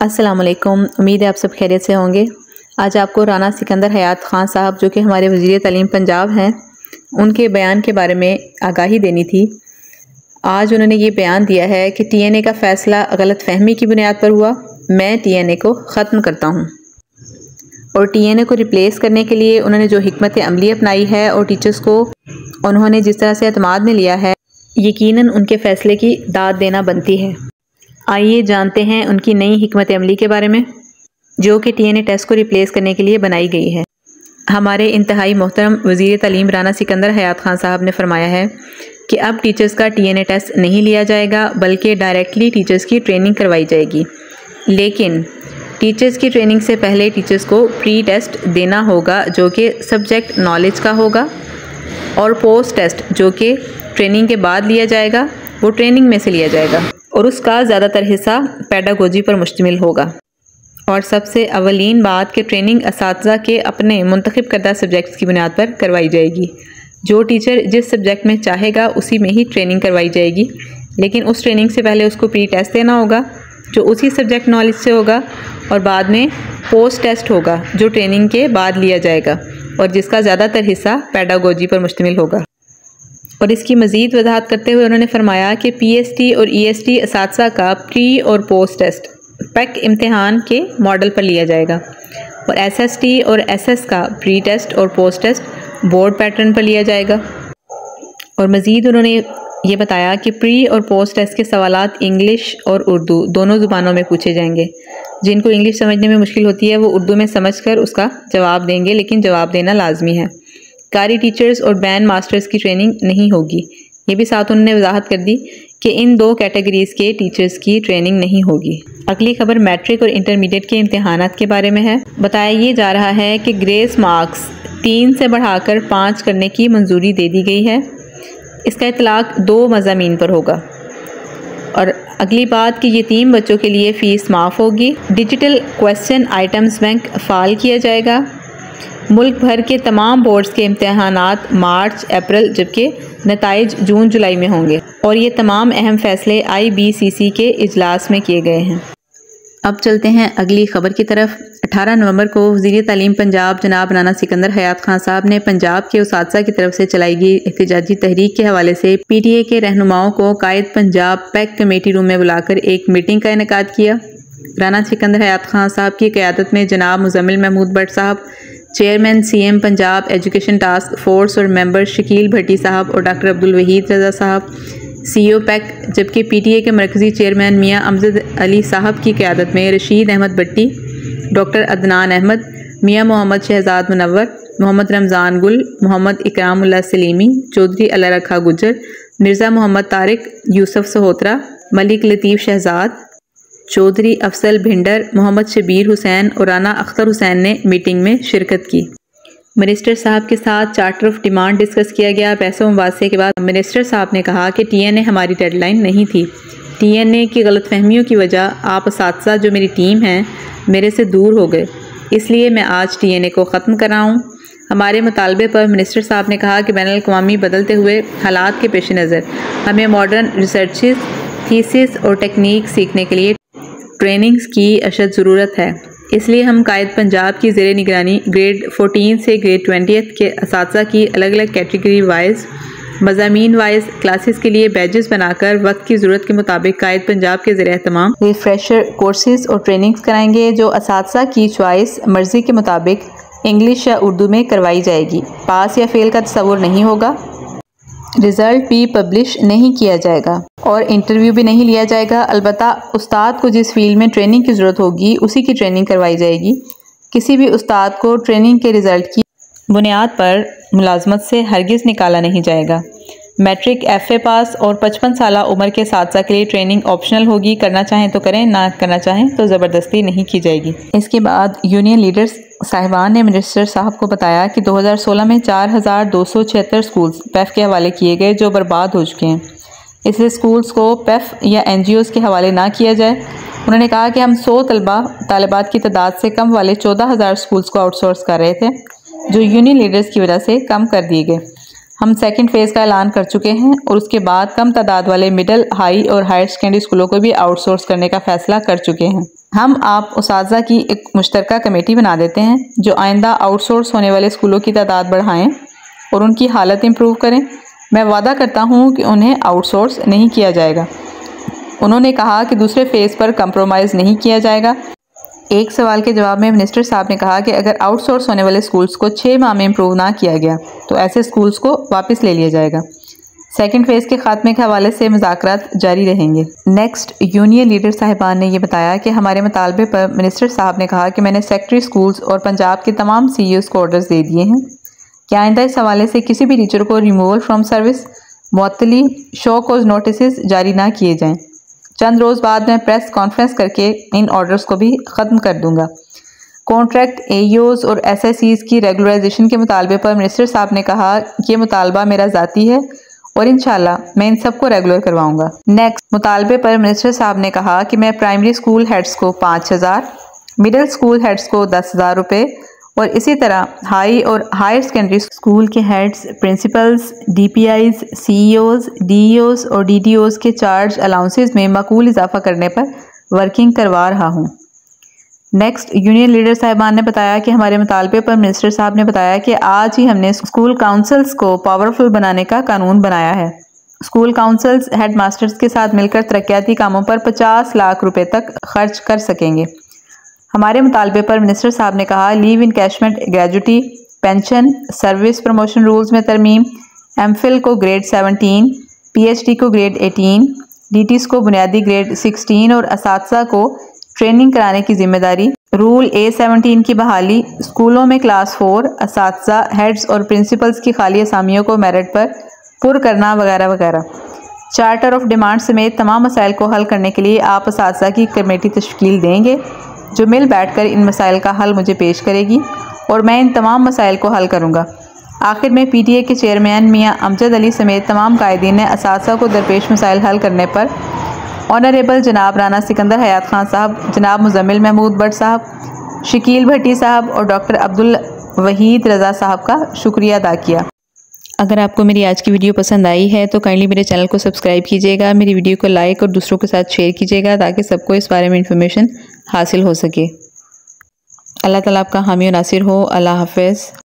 अस्सलामुअलैकुम। उम्मीद है आप सब खैरियत से होंगे। आज आपको राना सिकंदर हयात ख़ान साहब जो कि हमारे वज़ीर तालीम पंजाब हैं, उनके बयान के बारे में आगाही देनी थी। आज उन्होंने ये बयान दिया है कि TNA का फ़ैसला गलत फहमी की बुनियाद पर हुआ। मैं TNA को ख़त्म करता हूँ। और TNA को रिप्लेस करने के लिए उन्होंने जो हिकमत अमली अपनाई है और टीचर्स को उन्होंने जिस तरह से एतमाद में लिया है, यकीनन उनके फ़ैसले की दाद देना बनती है। आइए जानते हैं उनकी नई हिकमत अमली के बारे में, जो कि TNA टेस्ट को रिप्लेस करने के लिए बनाई गई है। हमारे इंतहाई मोहतरम वज़ीर तालीम राना सिकंदर हयात ख़ान साहब ने फरमाया है कि अब टीचर्स का TNA टेस्ट नहीं लिया जाएगा, बल्कि डायरेक्टली टीचर्स की ट्रेनिंग करवाई जाएगी। लेकिन टीचर्स की ट्रेनिंग से पहले टीचर्स को प्री टेस्ट देना होगा, जो कि सब्जेक्ट नॉलेज का होगा, और पोस्ट टेस्ट जो कि ट्रेनिंग के बाद लिया जाएगा, वो ट्रेनिंग में से लिया जाएगा और उसका ज़्यादातर हिस्सा पेडागोजी पर मुश्तमिल होगा। और सबसे अवलीन बात कि ट्रेनिंग असातिज़ा के अपने मुंतखब करदा सब्जेक्ट्स की बुनियाद पर करवाई जाएगी। जो टीचर जिस सब्जेक्ट में चाहेगा उसी में ही ट्रेनिंग करवाई जाएगी, लेकिन उस ट्रेनिंग से पहले उसको प्री टेस्ट देना होगा जो उसी सब्जेक्ट नॉलेज से होगा, और बाद में पोस्ट टेस्ट होगा जो ट्रेनिंग के बाद लिया जाएगा और जिसका ज़्यादातर हिस्सा पेडागोजी पर मुश्तमिल होगा। और इसकी मज़ीद वजाहत करते हुए उन्होंने फरमाया कि PST और EST असातिज़ा का प्री और पोस्ट टेस्ट पैक इम्तिहान के मॉडल पर लिया जाएगा, और SST और SS का प्री टेस्ट और पोस्ट टेस्ट बोर्ड पैटर्न पर लिया जाएगा। और मज़ीद उन्होंने ये बताया कि प्री और पोस्ट टेस्ट के सवालात इंग्लिश और उर्दू दोनों ज़ुबानों में पूछे जाएंगे। जिनको इंग्लिश समझने में मुश्किल होती है वो उर्दू में समझकर उसका जवाब देंगे, लेकिन जवाब देना लाजमी है। कारी टीचर्स और बैंड मास्टर्स की ट्रेनिंग नहीं होगी। ये भी साथ उन्होंने वजाहत कर दी कि इन दो कैटेगरीज़ के टीचर्स की ट्रेनिंग नहीं होगी। अगली खबर मैट्रिक और इंटरमीडिएट के इम्तिहानात के बारे में है। बताया ये जा रहा है कि ग्रेस मार्क्स 3 से बढ़ाकर 5 करने की मंजूरी दे दी गई है। इसका इतलाक 2 मज़ामीन पर होगा। और अगली बात कि यतीम बच्चों के लिए फ़ीस माफ़ होगी। डिजिटल क्वेश्चन आइटम्स बैंक फ़ाल किया जाएगा। मुल्क भर के तमाम बोर्ड्स के इम्तिहानात मार्च अप्रैल, जबकि नताइज जून जुलाई में होंगे। और ये तमाम अहम फ़ैसले IBCC के इजलास में किए गए हैं। अब चलते हैं अगली ख़बर की तरफ। 18 नवंबर को वज़ीर तालीम पंजाब जनाब राना सिकंदर हयात ख़ान साहब ने पंजाब के उसातिज़ा की तरफ से चलाई गई एहतजाजी तहरीक के हवाले से PTA के रहनुमाओं को कायद पंजाब पैक कमेटी रूम में बुलाकर एक मीटिंग का इनेकाद किया। राना सिकंदर हयात ख़ान साहब की क़यादत में जनाब मुज़म्मिल महमूद भट्ट साहब, chairman CM Punjab education task force और मेंबर शकील भट्टी साहब और डॉक्टर अब्दुल वहीद रज़ा साहब CEO पैक, जबकि PTA के मरकज़ी चेयरमैन मियाँ अमजद अली साहब की क़यादत में रशीद अहमद भट्टी, डॉक्टर अदनान अहमद, मियाँ मोहम्मद शहजाद मुनव्वर, मोहम्मद रमज़ान गुल, मोहम्मद इकरामुल्लाह सलीमी, चौधरी अल्लाह रखा गुजर, मिर्ज़ा मोहम्मद तारिक, यूसुफ सहोत्रा, मलिक लतीफ़ शहजाद, चौधरी अफसल भिंडर, मोहम्मद शबीर हुसैन और राना अख्तर हुसैन ने मीटिंग में शिरकत की। मिनिस्टर साहब के साथ चार्टर ऑफ डिमांड डिस्कस किया गया। बहस मुबासे के बाद मिनिस्टर साहब ने कहा कि TNA हमारी डेडलाइन नहीं थी। TNA की गलतफहमियों की वजह आप असातिज़ा जो मेरी टीम है मेरे से दूर हो गए, इसलिए मैं आज TNA को ख़त्म कर रहा हूँ। हमारे मुतालबे पर मिनिस्टर साहब ने कहा कि बैनुल-अक़वामी बदलते हुए हालात के पेश नज़र हमें मॉडर्न रिसर्च, थीसिस और टेक्निक सीखने के लिए ट्रेनिंग्स की अशद ज़रूरत है। इसलिए हम कायद पंजाब की ज़ेरे निगरानी ग्रेड 14 से ग्रेड 20 के असातिज़ा की अलग अलग कैटेगरी वाइज मज़ामीन वाइज क्लासेस के लिए बैजेस बनाकर वक्त की ज़रूरत के मुताबिक कायद पंजाब के ज़रिए तमाम रिफ्रेशर कोर्सेज़ और ट्रेनिंग्स कराएंगे, जो असातिज़ा की चॉइस मर्ज़ी के मुताबिक इंग्लिश या उर्दू में करवाई जाएगी। पास या फेल का तसव्वुर नहीं होगा। रिज़ल्ट भी पब्लिश नहीं किया जाएगा और इंटरव्यू भी नहीं लिया जाएगा। अलबत्ता उस्ताद को जिस फील्ड में ट्रेनिंग की ज़रूरत होगी उसी की ट्रेनिंग करवाई जाएगी। किसी भी उस्ताद को ट्रेनिंग के रिज़ल्ट की बुनियाद पर मुलाजमत से हरगिज़ निकाला नहीं जाएगा। मैट्रिक FA पास और 55 साल उम्र के असातिज़ा के लिए ट्रेनिंग ऑप्शनल होगी। करना चाहें तो करें, ना करना चाहें तो ज़बरदस्ती नहीं की जाएगी। इसके बाद यूनियन लीडर्स साहिबान ने मिनिस्टर साहब को बताया कि 2016 में 4276 स्कूल्स PEF के हवाले किए गए जो बर्बाद हो चुके हैं, इसलिए स्कूल्स को PEF या NGOs के हवाले ना किया जाए। उन्होंने कहा कि हम 100 तालिबात की तादाद से कम वाले 14,000 स्कूल्स को आउटसोर्स कर रहे थे, जो यूनियन लीडर्स की वजह से कम कर दिए गए। हम सेकंड फेज़ का ऐलान कर चुके हैं और उसके बाद कम तादाद वाले मिडिल, हाई और हायर सेकेंडरी स्कूलों को भी आउटसोर्स करने का फैसला कर चुके हैं। हम आप उस्ताज़ा की एक मुश्तरका कमेटी बना देते हैं जो आइंदा आउटसोर्स होने वाले स्कूलों की तादाद बढ़ाएं और उनकी हालत इम्प्रूव करें। मैं वादा करता हूँ कि उन्हें आउटसोर्स नहीं किया जाएगा। उन्होंने कहा कि दूसरे फेज़ पर कंप्रोमाइज़ नहीं किया जाएगा। एक सवाल के जवाब में मिनिस्टर साहब ने कहा कि अगर आउटसोर्स होने वाले स्कूल्स को 6 माह में इम्प्रूव ना किया गया तो ऐसे स्कूल्स को वापस ले लिया जाएगा। सेकंड फेज़ के खात्मे के हवाले से मुज़ाकरात जारी रहेंगे। नेक्स्ट, यूनियन लीडर साहिबान ने यह बताया कि हमारे मुतालबे पर मिनिस्टर साहब ने कहा कि मैंने सेक्रेटरी स्कूल्स और पंजाब के तमाम CEOs को ऑर्डर्स दे दिए हैं कि आइंदा इस हवाले से किसी भी टीचर को रिमूवल फ्रॉम सर्विस, मुअत्तली, शो कॉज नोटिस जारी ना किए जाएँ। चंद रोज़ बाद मैं प्रेस कॉन्फ्रेंस करके इन ऑर्डर्स को भी ख़त्म कर दूंगा। कॉन्ट्रैक्ट AEOs और SSEs की रेगुलराइजेशन के मुतालबे पर मिनिस्टर साहब ने कहा कि ये मुतालबा मेरा ज़ाती है और इंशाल्लाह मैं इन सबको रेगुलर करवाऊंगा। नेक्स्ट, मुतालबे पर मिनिस्टर साहब ने कहा कि मैं प्राइमरी स्कूल हेड्स को 5,000, मिडिल स्कूल हेड्स को 10,000 रुपये और इसी तरह हाई और हायर सेकेंडरी स्कूल के heads, principals, DPIs, CEOs, DEOs और DDOs के चार्ज अलाउंसेस में माकूल इजाफा करने पर वर्किंग करवा रहा हूँ। नेक्स्ट, यूनियन लीडर साहिबान ने बताया कि हमारे मुतालबे पर मिनिस्टर साहब ने बताया कि आज ही हमने स्कूल काउंसिल्स को पावरफुल बनाने का कानून बनाया है। स्कूल काउंसिल्स हेड मास्टर्स के साथ मिलकर तरक्याती कामों पर 50 लाख रुपए तक खर्च कर सकेंगे। हमारे मुतालबे पर मिनिस्टर साहब ने कहा leave encashment, gratuity, pension, service promotion rules में तरमीम, MPhil को ग्रेड 17, PhD को ग्रेड 18, DTs को बुनियादी ग्रेड 16 और असातिज़ा को ट्रेनिंग कराने की जिम्मेदारी, रूल A17 की बहाली, स्कूलों में क्लास 4 असातिज़ा, हेड्स और प्रिंसिपल्स की खाली असामियों को मेरिट पर पुर करना वगैरह वगैरह। चार्टर ऑफ डिमांड समेत तमाम मसाइल को हल करने के लिए आप असातिज़ा की कमेटी तश्कील देंगे जो मिल बैठकर इन मसाइल का हल मुझे पेश करेगी और मैं इन तमाम मसाइल को हल करूँगा। आखिर में PTA के चेयरमैन मियाँ अमजद अली समेत तमाम कायदीन ने असातिज़ा को दरपेश मसाइल हल करने पर ऑनरेबल जनाब राना सिकंदर हयात खान साहब, जनाब मुजम्मिल महमूद भट्ट साहब, शकील भट्टी साहब और डॉक्टर अब्दुल वहीद रज़ा साहब का शुक्रिया अदा किया। अगर आपको मेरी आज की वीडियो पसंद आई है तो काइंडली मेरे चैनल को सब्सक्राइब कीजिएगा, मेरी वीडियो को लाइक और दूसरों के साथ शेयर कीजिएगा ताकि सबको इस बारे में इंफॉर्मेशन हासिल हो सके। अल्लाह ताला आपका हामी और नासिर हो। अल्लाह हाफ़िज़।